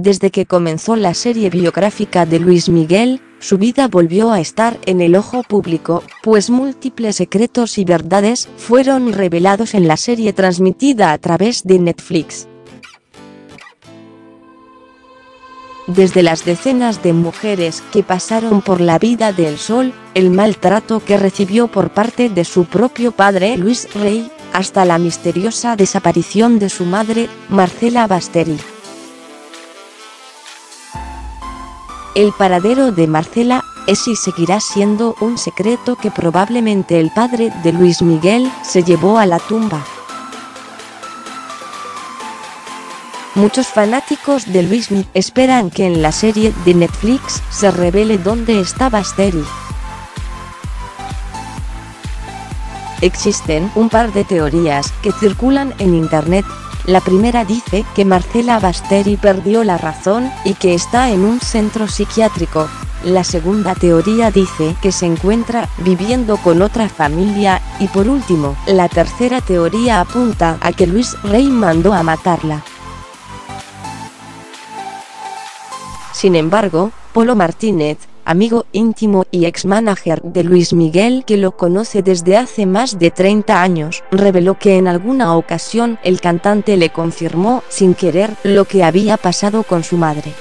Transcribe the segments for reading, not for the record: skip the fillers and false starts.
Desde que comenzó la serie biográfica de Luis Miguel, su vida volvió a estar en el ojo público, pues múltiples secretos y verdades fueron revelados en la serie transmitida a través de Netflix. Desde las decenas de mujeres que pasaron por la vida del Sol, el maltrato que recibió por parte de su propio padre Luis Rey, hasta la misteriosa desaparición de su madre, Marcela Basteri. El paradero de Marcela es y seguirá siendo un secreto que probablemente el padre de Luis Miguel se llevó a la tumba. Muchos fanáticos de Luis Miguel esperan que en la serie de Netflix se revele dónde está Basteri. Existen un par de teorías que circulan en internet. La primera dice que Marcela Basteri perdió la razón y que está en un centro psiquiátrico. La segunda teoría dice que se encuentra viviendo con otra familia y por último, la tercera teoría apunta a que Luis Rey mandó a matarla. Sin embargo, Polo Martínez, amigo íntimo y ex-manager de Luis Miguel que lo conoce desde hace más de 30 años, reveló que en alguna ocasión el cantante le confirmó sin querer lo que había pasado con su madre.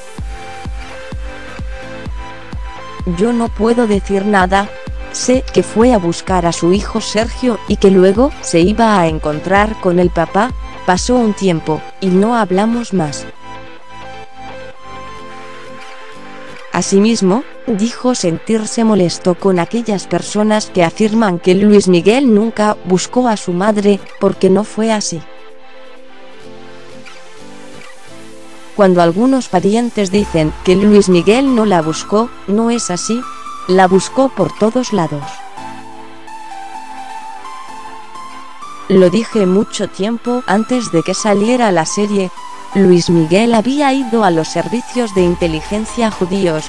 Yo no puedo decir nada, sé que fue a buscar a su hijo Sergio y que luego se iba a encontrar con el papá, pasó un tiempo, y no hablamos más. Asimismo, dijo sentirse molesto con aquellas personas que afirman que Luis Miguel nunca buscó a su madre, porque no fue así. Cuando algunos parientes dicen que Luis Miguel no la buscó, no es así, la buscó por todos lados. Lo dije mucho tiempo antes de que saliera la serie. Luis Miguel había ido a los servicios de inteligencia judíos.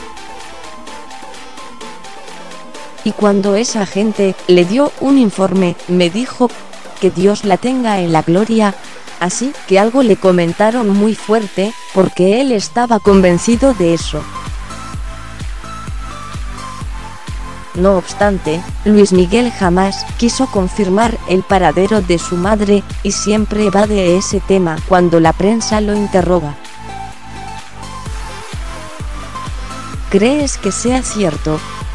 Y cuando esa gente le dio un informe, me dijo que Dios la tenga en la gloria, así que algo le comentaron muy fuerte, porque él estaba convencido de eso. No obstante, Luis Miguel jamás quiso confirmar el paradero de su madre, y siempre evade ese tema cuando la prensa lo interroga. ¿Crees que sea cierto